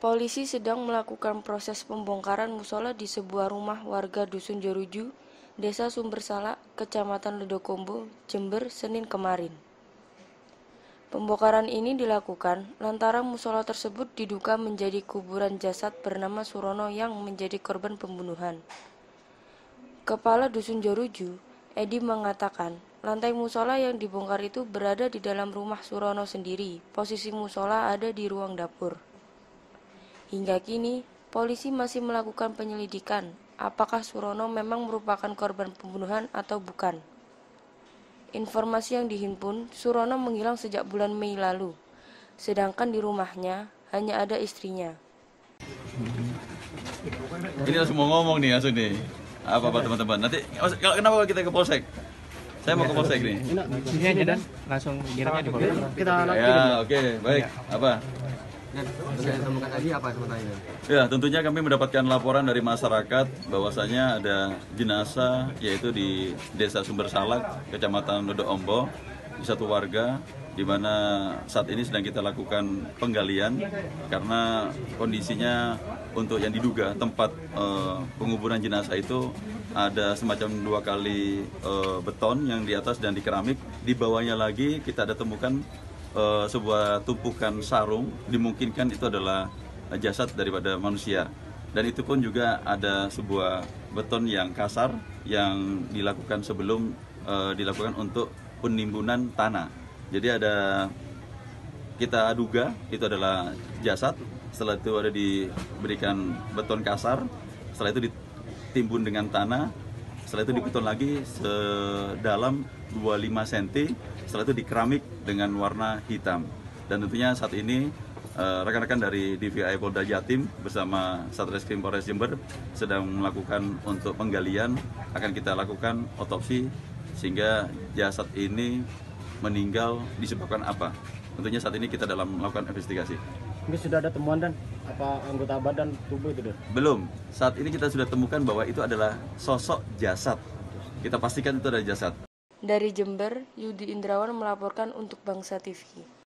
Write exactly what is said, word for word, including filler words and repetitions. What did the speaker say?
Polisi sedang melakukan proses pembongkaran musola di sebuah rumah warga Dusun Jeruju, Desa Sumbersalak, Kecamatan Ledokombo, Jember, Senin kemarin. Pembongkaran ini dilakukan lantaran musola tersebut diduga menjadi kuburan jasad bernama Surono yang menjadi korban pembunuhan. Kepala Dusun Jeruju, Edi mengatakan, lantai musola yang dibongkar itu berada di dalam rumah Surono sendiri. Posisi musola ada di ruang dapur. Hingga kini, polisi masih melakukan penyelidikan apakah Surono memang merupakan korban pembunuhan atau bukan. Informasi yang dihimpun, Surono menghilang sejak bulan Mei lalu, sedangkan di rumahnya hanya ada istrinya. Ini langsung mau ngomong nih langsung nih. Apa-apa teman-teman. Nanti kalau kenapa kita ke Polsek? Saya mau ke Polsek nih. Sini aja dan langsung kiranya di Polsek. Kita ya, oke, okay, baik. Apa? Dan saya temukan tadi apa sebenarnya? Ya, tentunya kami mendapatkan laporan dari masyarakat bahwasanya ada jenazah yaitu di Desa Sumbersalak, Kecamatan Ledokombo, di satu warga di mana saat ini sedang kita lakukan penggalian karena kondisinya untuk yang diduga tempat uh, penguburan jenazah itu ada semacam dua kali uh, beton yang di atas dan di keramik. Di bawahnya lagi kita ada temukan Uh, sebuah tumpukan sarung, dimungkinkan itu adalah jasad daripada manusia. Dan itu pun juga ada sebuah beton yang kasar yang dilakukan sebelum uh, dilakukan untuk penimbunan tanah. Jadi ada, kita duga itu adalah jasad, setelah itu ada diberikan beton kasar, setelah itu ditimbun dengan tanah, setelah itu dibeton lagi sedalam dua puluh lima sentimeter, setelah itu dikeramik dengan warna hitam. Dan tentunya saat ini rekan-rekan dari D V I Polda Jatim bersama Satreskrim Polres Jember sedang melakukan untuk penggalian, akan kita lakukan otopsi sehingga jasad ini meninggal disebabkan apa. Tentunya saat ini kita dalam melakukan investigasi. Ini sudah ada temuan dan apa anggota badan tubuh itu, Dan? Belum. Saat ini kita sudah temukan bahwa itu adalah sosok jasad. Kita pastikan itu adalah jasad. Dari Jember, Yudi Indrawan melaporkan untuk Bangsa T V.